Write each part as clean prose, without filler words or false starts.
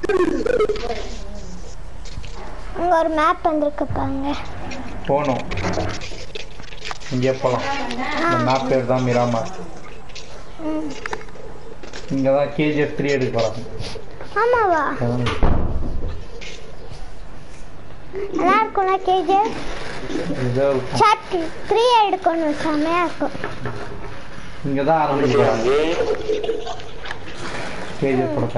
அங்க ஒரு மேப் வந்திருக்கு பாருங்க. போனோம். இங்கே போகலாம். இந்த மேப் பேர் தான் மிராமார். இங்கே தான் கேஜிஎஃப் 3 எடுக்க போகிறாங்க. ஆமாவா? நல்லா இருக்கும்ல கேஜிஎஃப்? சாப்டர் 3 எடுக்கணும், செமையா இருக்கும். இங்கே தான் ஆரம்பிக்கிறாங்க கேஜிஎஃப் படத்தை.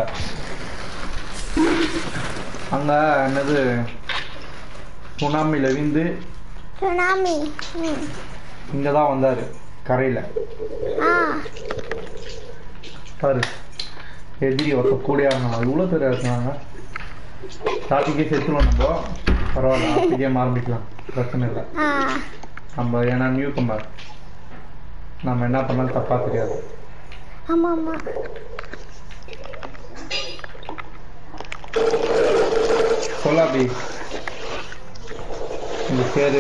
அங்கே என்னது சுனாமியில் விழுந்து சுனாமி இங்கே தான் வந்தார் கரையில். பாரு எதிரி ஒருத்த கூடியா இருந்தாங்க. இவ்வளோ பேர் இருந்தாங்க. ஸ்டார்டிங்கே செத்துருவோம். நம்ம பரவாயில்ல, அடுத்த கேம் ஆரம்பிக்கலாம், பிரச்சனை இல்லை. நம்ம ஏன்னா நியூ கம்பர், நம்ம என்ன பண்ணாலும் தப்பா தெரியாது. ஆமா ஆமா. சொல்லாபி இந்த பேரு.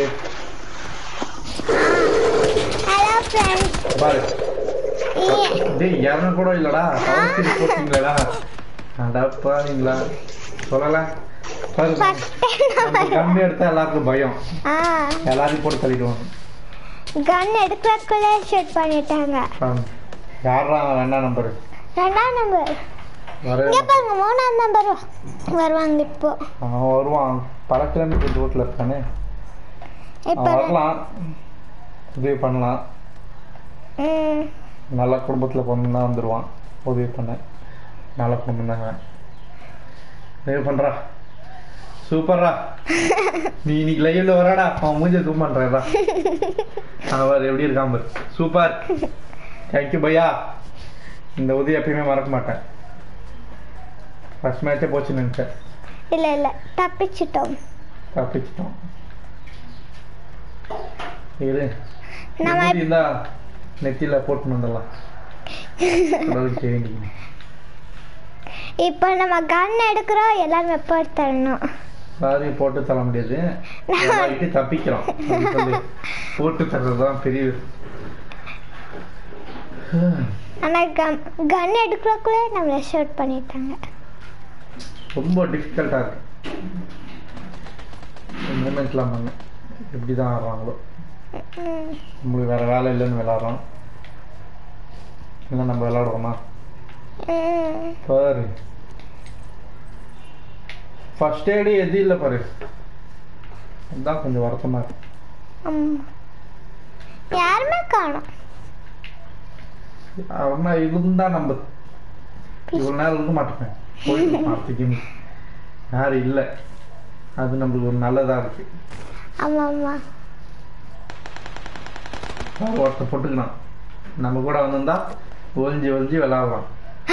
Hello friends. பாரு டேய் யாருன்னு கூட இல்லடா, அவசியம் போட்டீங்களா? அடப்பாங்களா சொல்லல. பாரு கன் எடுத்தா எல்லாருக்கும் பயம், எல்லாரையும் போட்டு தள்ளிடுவாங்க. கன் எடுக்கிறதுக்குள்ளே ஷூட் பண்ணிட்டாங்க. யாரா 2ஆம் நம்பர்? 2ஆம் நம்பர் இங்க பாருங்க. 3ஆம் நம்பர் வருவாங்க இப்போ. அவன் வருவான், பல கிலோமீட்டர் தூரத்தில் இருக்கானே. வரலாம், உதவி பண்ணலாம். நல்ல குடும்பத்தில் பொண்ணு தான் வந்துடுவான். உதவி பண்ண நல்ல குடும்பம் தாங்க. உதவி பண்ணுறா, சூப்பர்ரா. நீ இன்னைக்கு லைவ்ல வராடா, அவன் மூஞ்ச ஜூம் பண்ணுறா. அவர் எப்படி இருக்கான் பாரு, சூப்பர். தேங்க்யூ பையா. இந்த உதவி எப்பயுமே மறக்க மாட்டேன். ஃபர்ஸ்ட் மேட்சே போச்சுன்னு நினைச்சேன். இல்லை இல்லை, தப்பிச்சிட்டோம். இரு இந்த நெத்தியில போட்டு வந்துடலாம். இப்போ நம்ம கன் எடுக்கிறோம், எல்லாரும் எப்போ தரணும்? சாரி போட்டு தர முடியாது, தப்பிக்கிறோம். போட்டு தர்றதுதான் பெரிய. ஆனால் கன் எடுக்கிறக்குள்ளே நம்மளை ஷூட் பண்ணிட்டாங்க. ரொம்ப டிஃபிகல்ட்டாக இருக்கு மூமெண்ட்லாம் பண்ண. எப்படி தான் ஆடுறாங்களோ. நம்மளுக்கு வேறு வேலை இல்லைன்னு விளாட்றோம். இல்லை நம்ம விளாடுவோமா? பாரு ஃபர்ஸ்ட் எய்டு எது இல்லை பாரு, அதுதான் கொஞ்சம் வருத்தமாக இருக்கு. யாருமே காணும். அவனா இருந்தா நம்ம இவ்வளோ நேரம் இருக்க மாட்டேன். போயிட்டு யாரும் இல்லை, அது நம்மளுக்கு ஒரு நல்லதா இருக்கு. ஒருத்த போட்டுக்கலாம், நம்ம கூட வந்திருந்தா ஒழிஞ்சு ஒழிஞ்சு விளாடலாம்.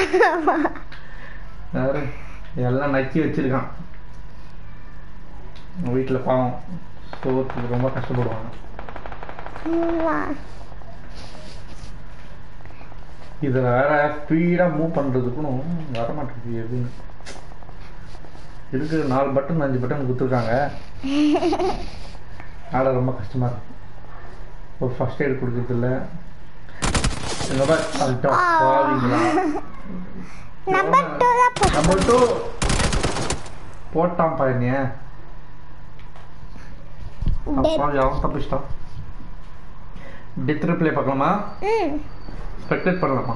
யாரு எல்லாம் நக்கி வச்சிருக்கான். வீட்டில் பாவம் சோத்துக்கு ரொம்ப கஷ்டப்படுவாங்க. இதில் வேற ஸ்பீடாக மூவ் பண்ணுறதுக்கும் வரமாட்டேங்குது. எதுன்னு இருக்கு, 4 பட்டன் 5 பட்டன் கொடுத்துருக்காங்க. ஆட ரொம்ப கஷ்டமாக இருக்கு. ஒரு ஃபர்ஸ்ட் எய்டு கொடுக்குறது இல்லை. நம்பர் 2 போட்டான் பாருங்க. அவன் தப்பிச்சிட்டான். டெத் ரிப்ளே பார்க்கலாமா? ஸ்பெக்டேட் பண்ணலாமா?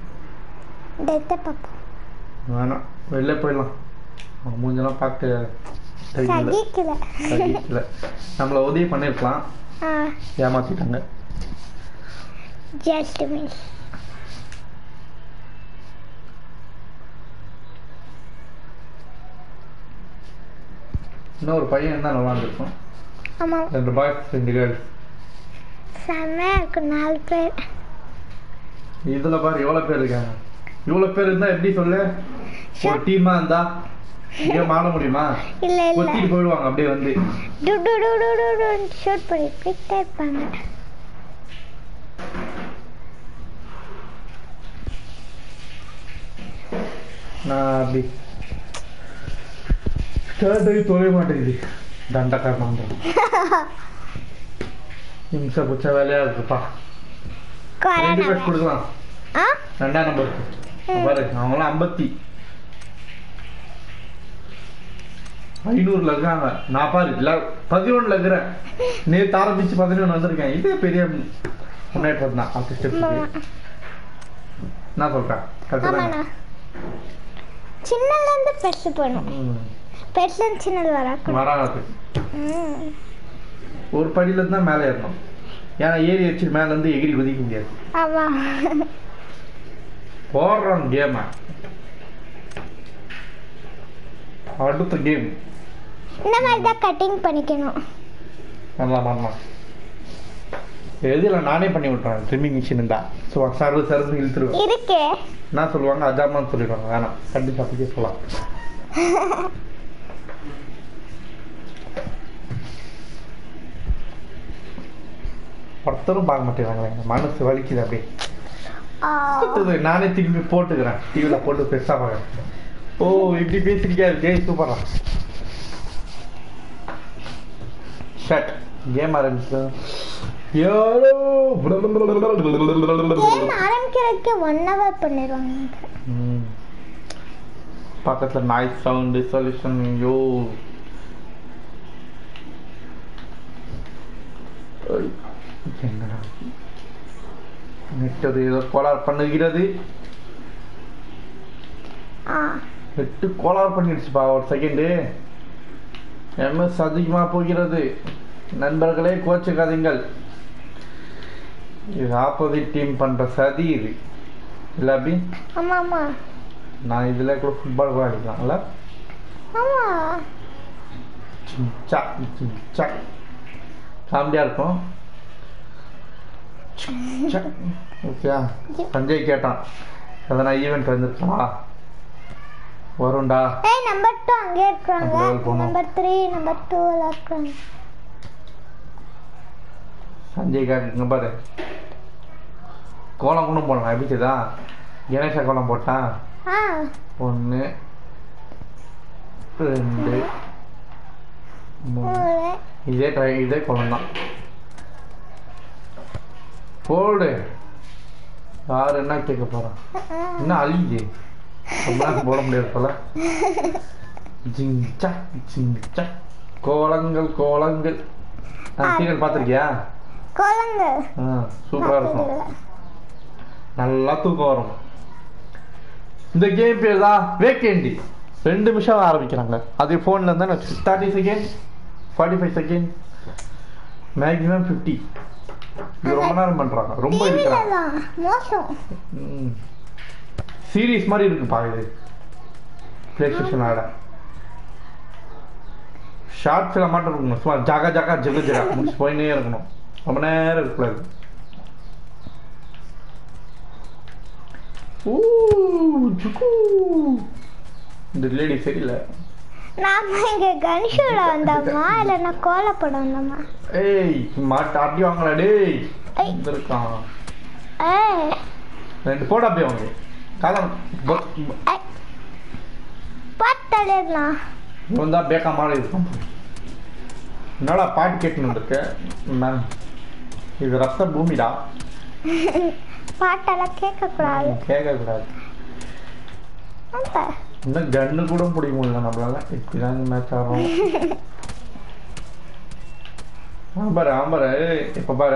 வேணாம், வெளில போயிடலாம். மூஞ்செல்லாம் பார்க்க சகிக்கல. நம்மளை உதவி பண்ணிருக்கலாம், ஏமாத்திட்டாங்க. இன்னொரு பையன் இருந்தா நல்லா இருந்திருக்கும். 2 பாய் 2 கேர்ள். செம்மையா இருக்கு. 4 பேர். இதுல பாரு எவ்வளவு பேர் இருக்காங்க. இவ்வளவு பேர் இருந்தா எப்படி சொல்லு, ஒரு டீமா இருந்தா கேம் ஆட முடியுமா? இல்ல இல்ல, கொத்திட்டு போயிடுவாங்க அப்படியே வந்து டு டு டு டு டு டு ஷூட் பண்ணி பிக் இருப்பாங்க. நான் அப்படி ஸ்டார்ட் தொலை மாட்டேங்குது. தண்டக்காரன் நிமிஷம் புச்ச வேலையா இருக்குப்பா. 2 பேர் கொடுக்கலாம். 2ஆம் நம்பருக்கு பாரு, அவங்களாம் 50. 500ல இருக்காங்க. நான் பாரு 11ல இருக்கிறேன். நேற்று ஆரம்பிச்சு 11 வந்திருக்கேன். இதே பெரிய முன்னேற்றம் தான். அடுத்த ஸ்டெப் என்ன சொல்றேன்? ஆமாண்ணா. சின்னல இருந்து பெருசு போகணும். பெருசுல இருந்து சின்னது வராது. ஒரு படியில இருந்து தான் மேலே ஏறணும். ஏன்னா ஏறி வச்சு மேல இருந்து எகிரி குதிக்க முடியாது. ஆமா. போடுறோம் கேம். அடுத்த கேம் இந்த மாதிரி தான் கட்டிங் பண்ணிக்கணும். பண்ணலாம். எதுல நானே பண்ணி விட்டுறேன். ட்ரிம்மிங் மிஷின் தான். ஸோ சர்வ் இழுத்துருவேன். இருக்கே என்ன சொல்லுவாங்க? அஜாமான்னு சொல்லிடுவாங்க. வேணாம், கண்டிப்பாக அப்படியே சொல்லலாம். ஒருத்தரும் பார்க்க மாட்டேங்கிறாங்களே. மனசு வலிக்குது அப்படியே. நானே திரும்பி போட்டுக்கிறேன். டிவியில போட்டு பெருசா பார்க்குறேன். ஓ இப்படி பேசிருக்கியா? ஜெய் சூப்பரா. ஷட் கேம் ஆரம்பிச்சு. ஆரம்பிக்கிறதுக்கு 1 hour பண்ணிடுவாங்க. பக்கத்துல நாய்ஸ் சவுண்ட் சொல்யூஷன். யோ என்னடா நெட் ஏதோ கோளாறு பண்ணுகிறது. நெட்டு கோளாறு பண்ணிடுச்சுப்பா. ஒரு செகண்டு. எம்எஸ் அதிகமாக போகிறது. நண்பர்களே கோச்சுக்காதீங்கள். இது ஆப்போசிட் டீம் பண்ற சதி இது. இல்ல அபி? ஆமா ஆமா. நான் இதுல கூட ஃபுட்பால் கூட அடிக்கலாம்ல. ஆமா. சிச்சா சிச்சா காமெடியா இருக்கும். ஓகே. சஞ்சய் கேட்டான் எதனா ஈவெண்ட் வந்துருக்கா? வரும்டா. ஏய் நம்பர் 2 அங்கே இருக்காங்க. நம்பர் 3 நம்பர் 2 எல்லாம் இருக்காங்க. சஞ்சய் இங்க பாரு. கோலம் கூட போடலாம். எப்படிச்சதா? கணேசா கோலம் போட்டான். 1 2 3 இதே கோலம் தான். போடு. யாரு என்ன கேட்க போறான்? என்ன அழியுது? போட முடியாது போல. கோலங்கள் கோலங்கள். சீரியல் பாத்திருக்கியா? சூப்பரா இருக்கும். நல்லா தூக்கம் வரும். இந்த கேம் பேர் தான் வேக்கேண்டி. 2 நிமிஷம் ஆரம்பிக்கிறாங்க. அது போன்ல இருந்தா 30 செகண்ட் 45 செகண்ட் மேக்ஸிமம் 50. இது ரொம்ப நேரம் பண்றாங்க. ரொம்ப இருக்கிறாங்க. சீரியஸ் மாதிரி இருக்குப்பா இது. பிளே ஸ்டேஷன் ஆட ஷார்ட் ஃபிலிம் மட்டும் இருக்கணும். சும்மா ஜாகா ஜாகா ஜெக ஜெகா முடிச்சு போயினே இருக்கணும். ரொம்ப நேரம் இருக்கக்கூடாது. இந்த லேடி சரியில்லை. நாம இங்க கன்ஷூட வந்தோமா இல்ல நான் கோலப்பட வந்தோமா? ஏய் மாட்ட அடி வாங்கடா டேய். வந்திருக்கான். ஏய் 2 போடா அப்படியே வாங்க. காலம் பட்டலேனா இவன் தான் பேக்கா மாறி இருக்கான். என்னடா பாட்டு கேட்டுன்னு இருக்க? இது ரத்த பூமிடா. பாட்டெல்லாம் கேட்கக்கூடாது. கேட்கக்கூடாது. இன்னும் கண்ணு கூட பிடிக்க முடியல நம்மளால. இப்படிதான் மேட்ச் ஆடுறோம். ஆம்பர இப்ப பாரு.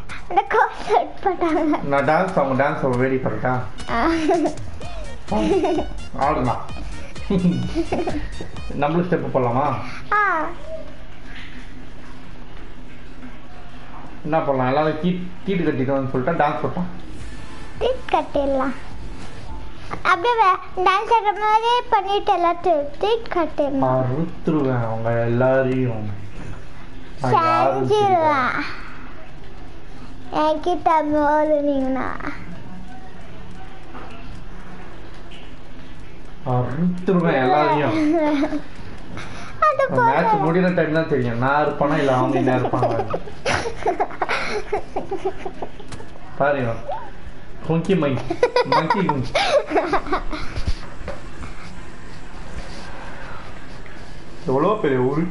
நான் டான்ஸ் அவங்க டான்ஸ் வேடி பண்ணட்டா? ஆடுனா நம்மளும் ஸ்டெப் போடலாமா? என்ன பண்ணலாம்? எல்லாரும் கீட்டு கட்டிட்டு சொல்லிட்டா டான்ஸ் போட்டான். கட்டிடலாம். அப்படியே டான்ஸ் ஆடுற மாதிரி பண்ணிட்டு எல்லாத்தையும் தீட் கட்டிடலாம். அறுத்துருவேன் அவங்க எல்லாரையும். செஞ்சிருவேன். என்கிட்ட மோதுனீங்கன்னா அறுத்துருவேன் எல்லாரையும். மேட்ச் முடிகிற டைம் தான் தெரியும் நான் இருப்பானா இல்லை அவங்க என்ன இருப்பாங்க. பாருங்க குங்கி மங்கி குங்கி. எவ்வளோ பெரிய ஊரு.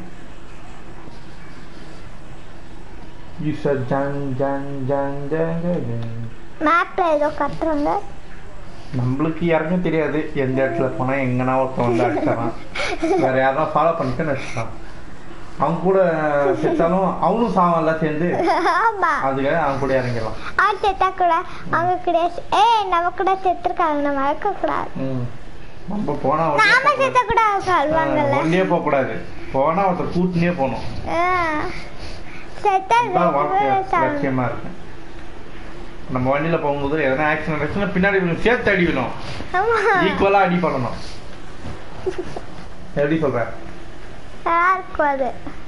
மேப்ல ஏதோ கட்டுறாங்க. நம்மளுக்கு யாருமே தெரியாது எந்த இடத்துல போனா எங்கன்னா ஒருத்தன் வந்து அடிச்சாரான். வேற யாரும் ஃபாலோ பண்ணிட்டு வச்சுக்கான். அவங்க கூட செத்தாலும் அவனும் சாவல்ல சேர்ந்து, அதுக்காக அவங்க கூட இறங்கிடலாம். அவன் செத்தா கூட அவங்க கூட நம்ம கூட செத்துருக்காங்க, நம்ம அழக்க கூடாது. நம்ம போனா நாம செத்த கூட சொல்வாங்கல்ல, ஒன்னே போக கூடாது, போனா ஒருத்தர் கூட்டினே போகணும். செத்தா லட்சியமா இருக்கு. நம்ம வண்டியில போகும்போது எதனா ஆக்சிடென்ட் ஆச்சுன்னா பின்னாடி சேர்த்து அடி வேணும், ஈக்குவலா அடி பண்ணணும். எப்படி சொல்ற? அது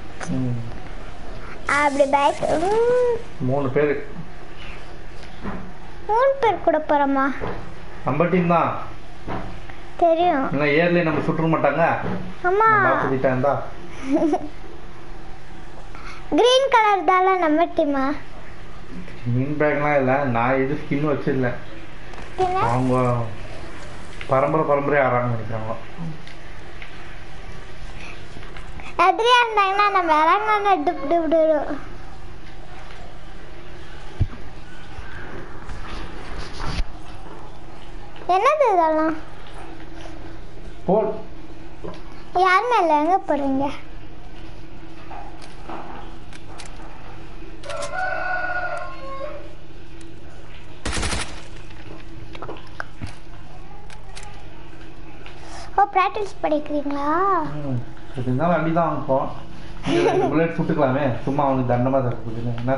அப்படி பைக் 3 பேர் கூட போறோமா? நம்ம டீம் தான் தெரியும். இல்ல ஏர்ல நம்ம சுற்ற மாட்டாங்க. ஆமா, ஆப்போசிட்டா இருந்தா கிரீன் கலர் தால நம்ம டீமா. கிரீன் பேக்லாம் இல்ல, நான் இது ஸ்கின் வச்சிடல. அவங்க பரம்பரை ஆறாங்க நினைக்கிறாங்க. எதிரியா இருந்தாங்கன்னா நம்ம இறங்க விடுவோம். என்னது இதெல்லாம்? யார் மேல எங்க போறீங்க? ஓ, பிராக்டிஸ் படிக்கிறீங்களா? இருந்தாலும் அடிதான் வாங்கிப்போம். புல்லட் சுட்டுக்கலாமே, சும்மா அவனுக்கு தண்டமா தரப்புது. என்ன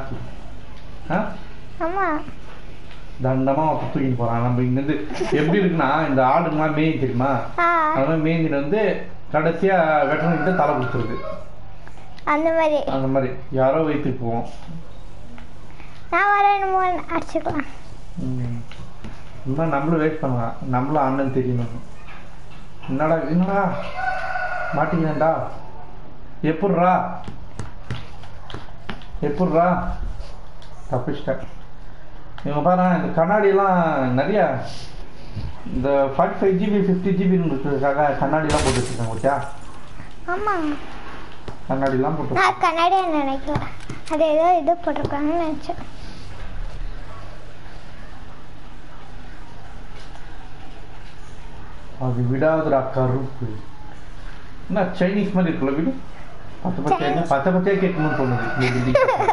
ஆமா, தண்டமா தூக்கிட்டு போறான். நம்ம இங்க இருந்து எப்படி இருக்குன்னா, இந்த ஆடுங்கலாம் மேய் தெரியுமா, அதெல்லாம் மேய்ஞ்சிட்டு வந்து கடைசியா வெட்டணும் தலை கொடுத்துருக்கு. அந்த மாதிரி யாரோ வைத்துட்டு போவோம். அடிச்சுக்கலாம். நம்மளும் வெயிட் பண்ணலாம், நம்மளும் அண்ணன் தெரியணும். என்னடா மாட்டிக்கிறேன்டா, எப்பட்றா தப்பிச்சிட்டேன். இவங்க பாரு, இந்த கண்ணாடியெல்லாம் நிறைய இந்த 45 GB 50 GB இருக்கிறதுக்காக கண்ணாடிலாம் போட்டு வச்சுருக்காங்க. ஓகே, ஆமா, கண்ணாடிலாம் போட்டு. நான் கண்ணாடியை நினைக்கல, அது ஏதோ இது போட்டிருக்காங்கன்னு நினைச்சேன். அது விடாதுடா கருப்பு. என்ன சைனீஸ் மாதிரி இருக்குல்ல வீடு? பச்சை பச்சையா கேட்கணும்னு தோணுது.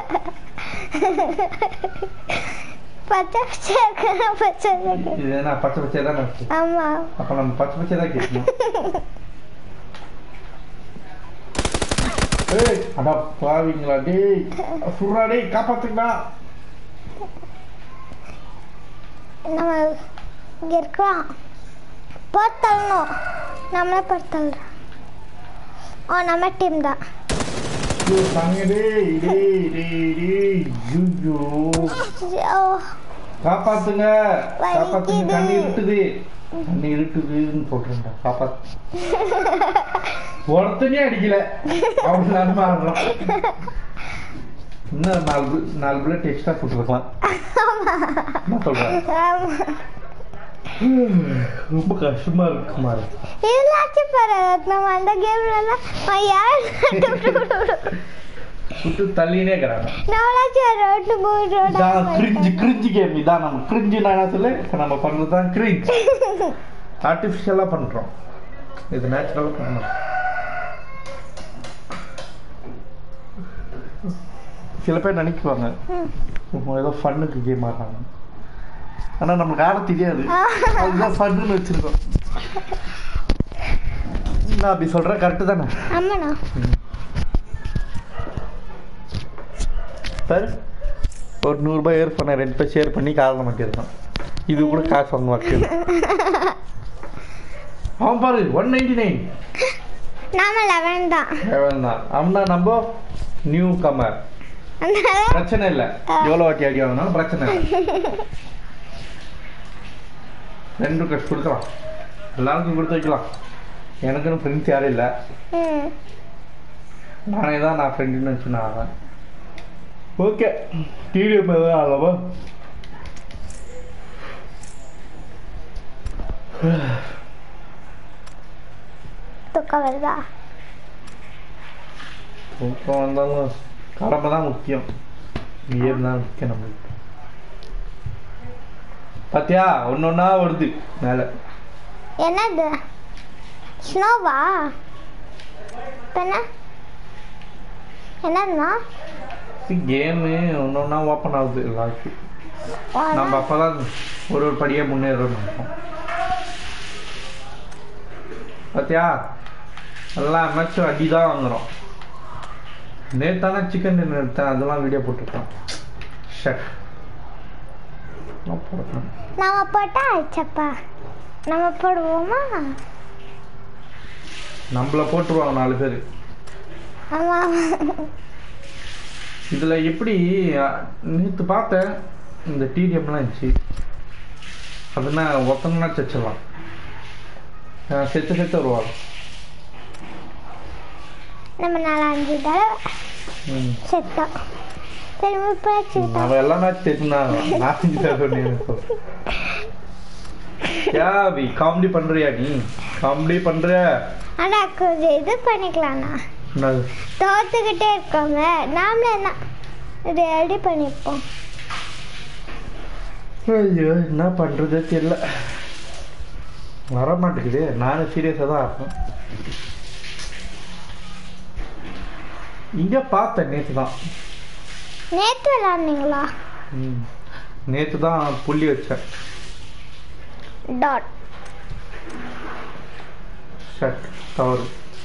இது என்ன பச்சை பச்சையா தானே இருக்கு? அப்ப நம்ம பச்சை பச்சையா தான் கேட்கணும். ஏய் அடா பாவிங்களா, டேய் சுடுறா, டேய் காப்பாத்துங்கடா. நம்ம இங்க இருக்கோம், பார்த்தலணும், நம்மளே பார்த்தல்றோம். நம்ம டீம் தான். காப்பாத்துங்க, தண்ணி இருக்குதுன்னு போட்டுருந்தா காப்பாத்து. ஒருத்தனே அடிக்கல, அவங்க ஆடுறோம். இன்னும் 4 புல்லட் எக்ஸ்ட்ரா போட்டுருக்கலாம். என்ன சொல்றேன், ரொம்ப கஷ்டமா இருக்குமா? இதெல்லாம் பாரு, நம்ம அந்த கேம்ல எல்லாம் சுட்டு தள்ளினே இருக்கிறாங்க. கிரிஞ்சு கேம் இதான். நம்ம கிரிஞ்சுனா என்ன சொல்லு, நம்ம பண்றதுதான் கிரிஞ்ச். ஆர்டிபிஷியலா பண்றோம், இது நேச்சுரலா பண்ணணும். சில பேர் நினைக்குவாங்க ஏதோ ஃபன்னுக்கு கேம் ஆடுறாங்க, ஆனா நமக்கு ஆட தெரியாது. அதுதான் ஃபன்னு வச்சிருக்கோம். நான் அப்படி சொல்றேன், கரெக்டு தானே? சார் ஒரு 100 ரூபாய் ஏர் பண்ண 2 பேர் ஷேர் பண்ணி காரணம் மாட்டிருக்கான். இது கூட காசு வாங்க மாட்டேன். அவன் பாரு 199. நாம 11 தான். அவனா நம்ம நியூ கமர், பிரச்சனை இல்லை. எவ்வளோ வாட்டி அடி வாங்கினாலும் பிரச்சனை இல்லை. 2 கஷ்டம் கொடுக்கலாம், எல்லாருக்கும் கொடுத்து வைக்கலாம். எனக்குன்னு ஃப்ரெண்ட்ஸ் யாரும் இல்லை, நானே தான் நான் ஃப்ரெண்டுன்னு வச்சு நான் ஆகிறேன். ஓகே, டிடிஎம் தான் ஆகவா? தூக்கம் வருதா? தூக்கம் வந்தாலும் கடமை தான் முக்கியம், நீ இருந்தாலும் முக்கியம் நம்மளுக்கு. பாத்தியா ஒன்னொன்னா வருது மேல. என்னது ஸ்னோவா? என்னதுமா? கேமு ஒன்னொன்னா ஓப்பன் ஆகுது லாக்கு. நம்ம அப்பதான் ஒரு படியா முன்னேறோம். பாத்தியா எல்லா மேட்சும் அடிதான் வாங்குறோம். நேத்தான சிக்கன் டின்னர் எடுத்தேன், அதெல்லாம் வீடியோ போட்டுருக்கோம். ஷட் நம்ம போட்டா ஆயிடுச்சப்பா. நம்ம போடுவோமா? நம்மள போட்டுருவாங்க 4 பேர். ஆமா. இதுல எப்படி நேற்று பார்த்தேன் இந்த டிடிஎம்லாம் இருந்துச்சு. அதுனா ஒத்தனா செச்சிடலாம், செத்து வருவாங்க. நம்ம 4-5 தடவை செத்தோம். அவ எல்லா மேட்ச் செத்துனாங்க. காமெடி பண்றியா நீ? காமெடி பண்ற. ஆனா கொஞ்சம் இது பண்ணிக்கலாம்ண்ணா. தோத்துக்கிட்டே இருக்கோங்க, நாமளே என்ன ரெடி பண்ணிப்போம். ஐயோ என்ன பண்றதே தெரியல, வர மாட்டேங்குது. நானும் சீரியஸா தான் இருக்கேன். இங்க பார்த்தேன் நேற்று தான். நேற்று விளாடுனீங்களா? நேற்று தான் புள்ளி வச்சேன். டாட் ஷட் தவறு.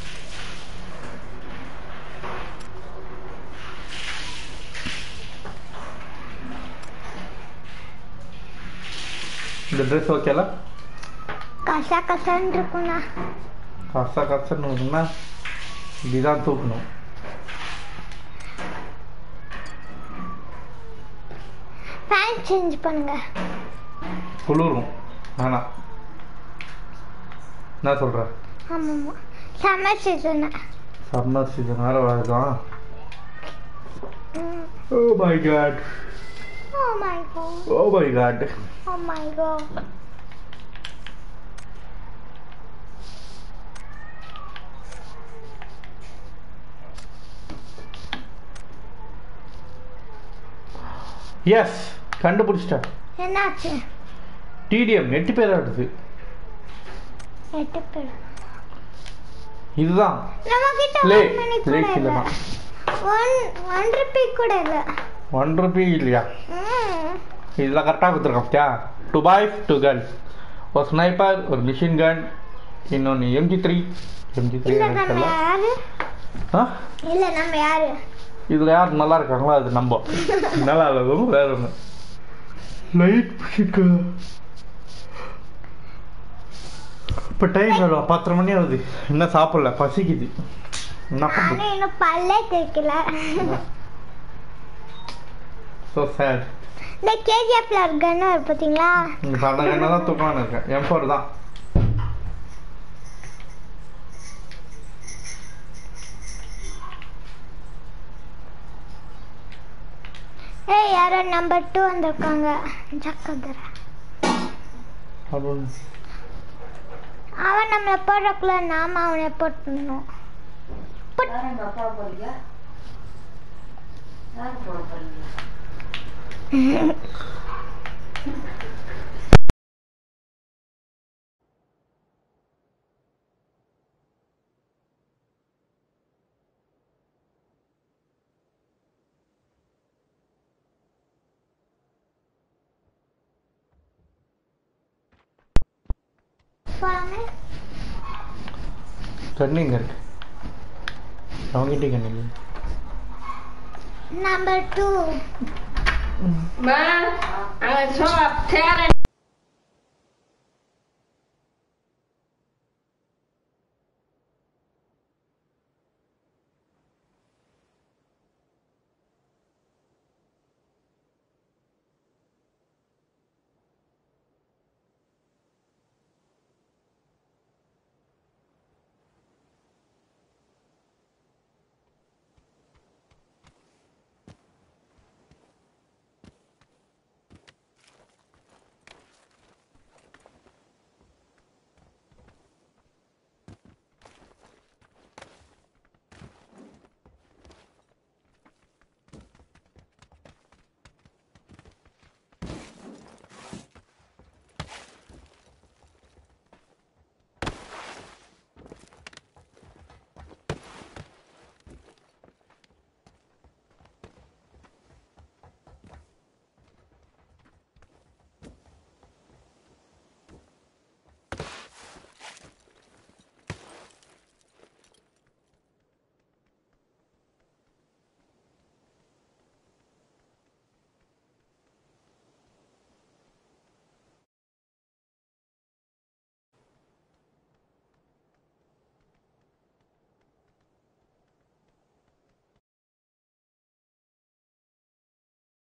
இந்த ட்ரெஸ் ஓகேல? கசா கசான்னு இருக்குண்ணா. கசா கசன்னு இருக்குன்னா இப்படிதான் தூக்கணும். ஃபேன் சேஞ்ச் பண்ணுங்க. குளிரும் வேணாம். என்ன சொல்ற? ஆமாம்மா, சம்மர் சீசன். சம்மர் சீசன் வேற வருதான். Oh my god, oh my god, oh my god, oh my god. Yes கண்டுபிடிச்சிட்டேன். என்னாச்சு? டிடிஎம் 8 பேர் ஆடுது. 8 பேர். இதுதான் நம்ம கிட்ட ப்ளே 1 ரூபி கூட இல்ல. 1 ரூபி இல்லையா? இதெல்லாம் கரெக்டாக கொடுத்துருக்கோம். क्या 2 boys 2 girls, ஒரு ஸ்னைப்பர், ஒரு மிஷின் கன், இன்னொன்று MG3. இல்ல நம்ம யாரு? இல்ல நம்ம யாரு? இதுல யார் நல்லா இருக்காங்களோ அது நம்ம. நல்லா இருக்கும் வேற ஒன்று. லைட் பிடிக்க இப்போ டைம் வரும் 10:30 மணி ஆகுது. இன்னும் சாப்பிடல, பசிக்குது. என்ன பண்ணுறது? இன்னும் பல்லே தேய்க்கல. So sad. இந்த கேஜிஎஃப்ல கன்னு வரும் பார்த்தீங்களா? அந்த கண்ணை தான் தூக்கலான்னு இருக்கேன். M4 தான். ஏய் யாரோ நம்பர் 2 வந்திருக்காங்க. ஜக்கதர அவன் நம்மளை போடுறக்குள்ள நாம அவனை போட்டணும். ரன்னிங் இருக்கு அவங்ககிட்ட. கண்ணில் நம்பர் 2 Ma, ang sarap.